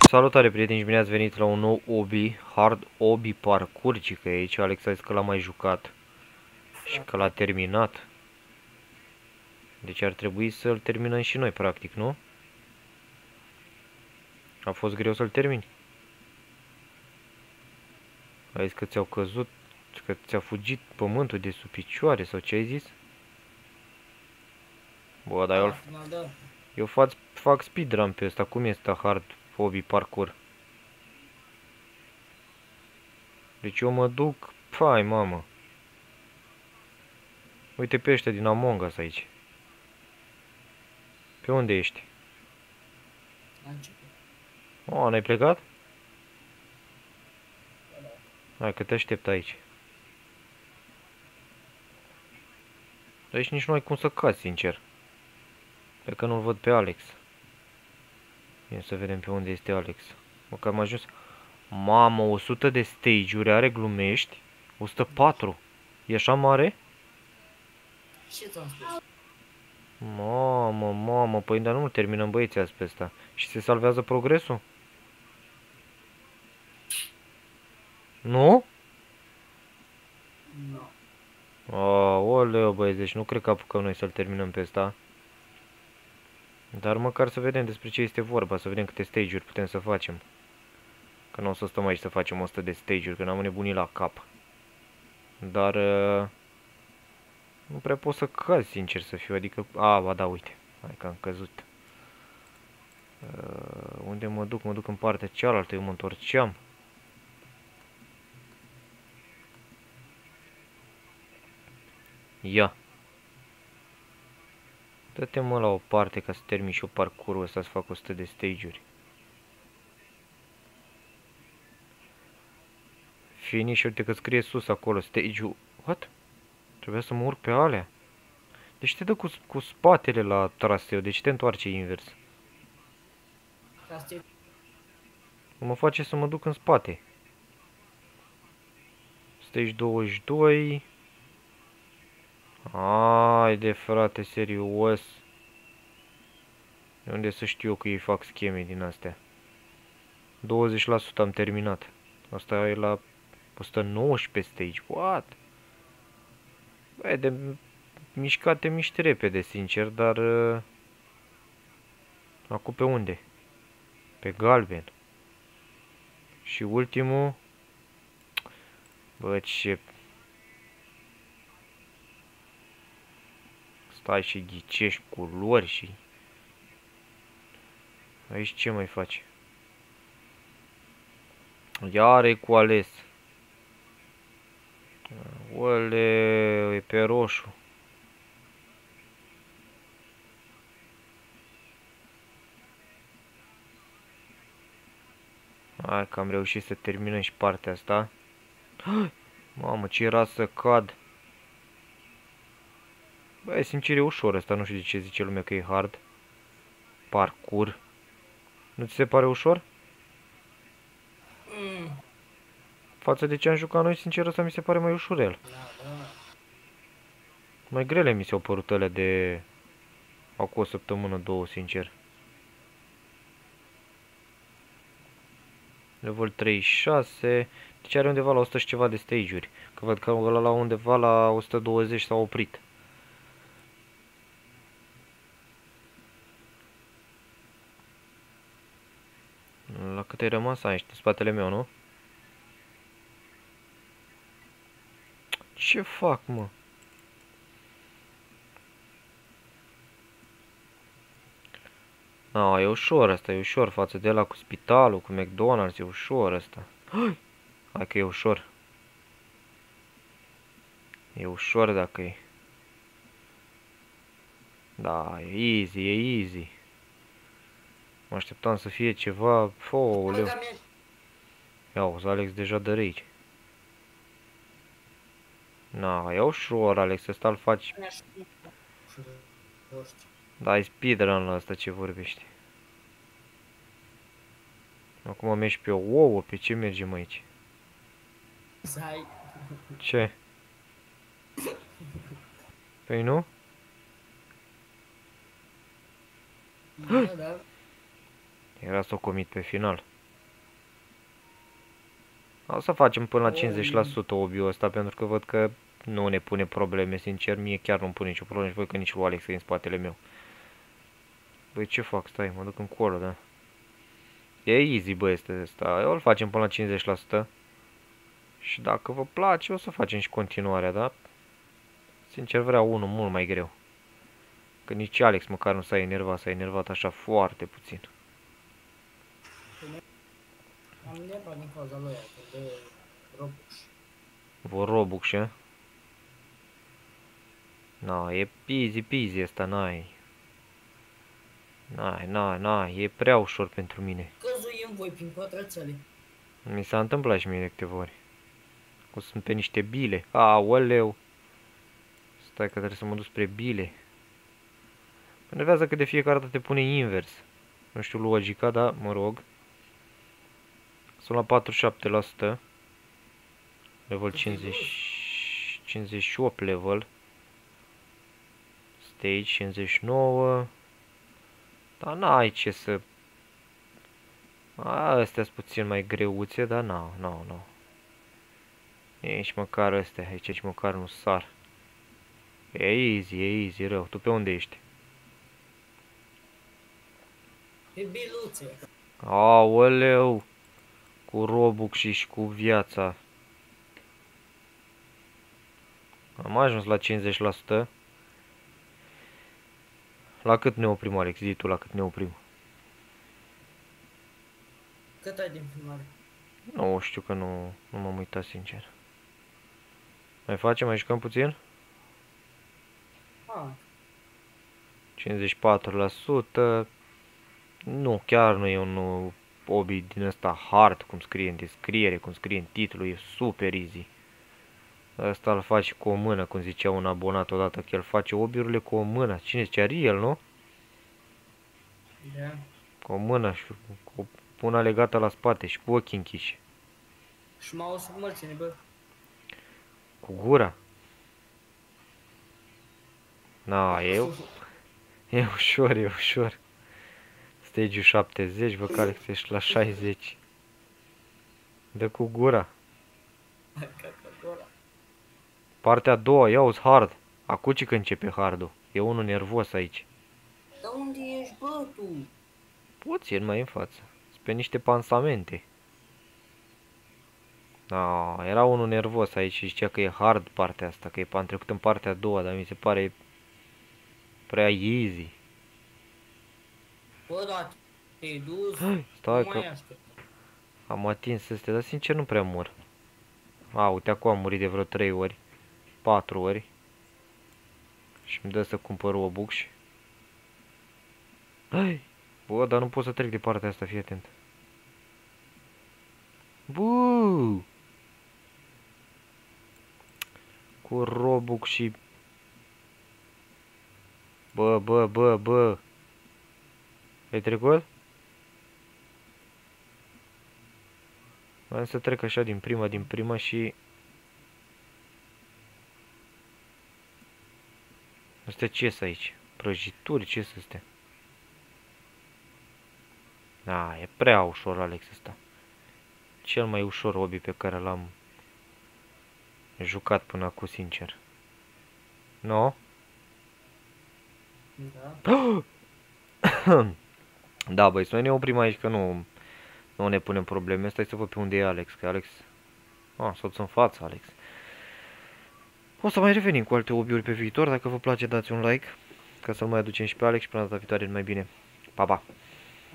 Salutare prieteni și bine ați venit la un nou obi, Hard Obi Parkour, ci că aici Alex a zis că l-a mai jucat și că l-a terminat. Deci ar trebui să-l terminăm și noi, practic, nu? A fost greu să-l termini? Ai zis că ți-au căzut, că ți-a fugit pământul de sub picioare sau ce ai zis? Bă, dar eu fac speedrun pe ăsta, cum este Hard Obi Parkour? Deci eu mă duc, fai mamă. Uite pe ăștia din Among Us aici. Pe unde ești? O, n-ai plecat? Hai că te aștept aici. Aici nici nu ai cum să cazi, sincer. Pe că nu-l văd pe Alex. Bine, să vedem pe unde este Alex. Măcar am ajuns. Mamă, 100 de stage-uri are, glumești? 104. E așa mare? Ce ți-am spus? Mamă, păi dar nu terminăm băieții azi pe ăsta. Și se salvează progresul? Nu? Nu. Aoleu, băieți, deci nu cred că apucăm noi să-l terminăm pe ăsta. Dar măcar să vedem despre ce este vorba, să vedem câte stage-uri putem să facem. Că nu o să stăm aici să facem 100 de stage-uri, că n-am nebunit la cap. Dar nu prea pot să caz, sincer să fiu, adică... ba da, uite, hai că am căzut. Unde mă duc? Mă duc în partea cealaltă, eu mă întorceam. Ia. Dă-te mă la o parte ca să termin și eu parcurul ăsta, să fac 100 de stage-uri. Finish, uite că scrie sus acolo, stage-ul... What? Trebuia să mă urc pe alea. Deci te dă cu spatele la traseu, deci te întoarce invers. Mă face să mă duc în spate. Stage 22. Haide frate, serios. De unde să știu eu că ei fac scheme din astea? 20% am terminat. Asta e la 119 stage. What? Băi, de mișcate miști repede, sincer, dar... acum pe unde? Pe galben. Și ultimul... Bă, ce... Stai și ghicești culori și... Aici ce mai faci? Iar e cu ales. Oleu, e pe roșu. Hai că am reușit să terminăm și partea asta. Mamă, ce era să cad. Băi, sincer e ușor ăsta, nu știu de ce zice lumea că e hard. Parkour. Nu ți se pare ușor? Față de ce am jucat noi, sincer ăsta mi se pare mai ușurel. Mai grele mi s-au părut alea de... acum o săptămână, două, sincer. Level 36. Deci are undeva la 100 și ceva de stage-uri. Că văd că ăla la undeva la 120 s-a oprit. La cât ai rămas aici, în spatele meu, nu? Ce fac, mă? E ușor asta, e ușor față de la cu spitalul, cu McDonald's, e ușor asta. Hai că e ușor. E ușor dacă e. Da, e easy, e easy. Mă așteptam să fie ceva... Fooleu. Ia uzi, Alex deja dă rage. E ușor, Alex, ăsta îl faci... Da, e speedrun la asta ce vorbești. Acum mergi pe ouă, pe ce mergem aici? Ce? Păi nu? Era s-o comit pe final. O să facem până la Oh. 50% obiul ăsta, pentru că văd că nu ne pune probleme, sincer, mie chiar nu-mi pune nicio problemă și văd că nici lui Alex e în spatele meu. Băi, ce fac? Stai, mă duc încolo, da? E easy, bă, este ăsta. Eu îl facem până la 50%. Și dacă vă place, o să facem și continuarea, da? Sincer, vreau unul mult mai greu. Că nici Alex măcar nu s-a enervat așa foarte puțin. Am nervat din cauza lui, că de Robux. Vor Robux, e? Na, e easy peasy ăsta, n-ai. N-ai, e prea ușor pentru mine. Căzuim voi prin pătrățele. Mi s-a întâmplat și mie de câteva ori. Că sunt pe niște bile. Aoleu. Stai că trebuie să mă duc spre bile. Enervează că de fiecare dată te pune invers. Nu știu logica, dar mă rog. Sunt la 47%. Level 50, 58 level. Stage 59. Dar n-ai ce să... Astea sunt puțin mai greuțe, dar nu. Nici măcar astea, aici nici măcar nu sar. E easy rău. Tu pe unde ești? Pe biluțe. Aoleu! Cu Robux și cu viața. Am ajuns la 50%. La cât ne oprim, Alex? Zi tu la cât ne oprim. Cât ai din filmare? Nu știu că nu m-am uitat sincer. Mai facem? Mai jucăm puțin? 54%. Nu, chiar nu e un hobby din ăsta hard, cum scrie în descriere, cum scrie în titlu, e super easy. Asta îl faci cu o mână, cum zicea un abonat odată, că el face hobby-urile cu o mână. Cine zicea? Ariel, nu? Da. Cu o mână și cu una legată la spate și cu ochii închiși. Și mouse cum îl ține, bă? Cu gura. Na, e ușor, e ușor. Stage-ul 70, bă, care ești la 60. Dă cu gura. Partea a doua, ia uzi hard. Acuci că începe hardul. E unul nervos aici. Dar unde ești, bă, tu? Puțin mai în față. Sunt pe niște pansamente. Era unul nervos aici și zicea că e hard partea asta, că am trecut în partea a doua, dar mi se pare prea easy. Bă, da, te-ai dus, Stai nu că mai aștept. am atins astea, dar sincer nu prea mor. Uite, acum am murit de vreo 3 ori, 4 ori. Și îmi dă să cumpăr Robux. Bă, dar nu pot să trec de partea asta, fii atent. Buu! Cu Robux și... Bă. Ai trecut? Vreau să trec așa din prima și... Astea ce sunt aici? Prăjituri, ce sunt astea? E prea ușor, Alex, ăsta. Cel mai ușor hobby pe care l-am jucat până acum, sincer. No? Da. Da, băi, să noi ne oprim aici, că nu ne punem probleme. Stai să văd pe unde e Alex, că Alex... soț în față, Alex. O să mai revenim cu alte hobby-uri pe viitor. Dacă vă place, dați un like, ca să-l mai aducem și pe Alex și până data viitoare mai bine. Pa, pa!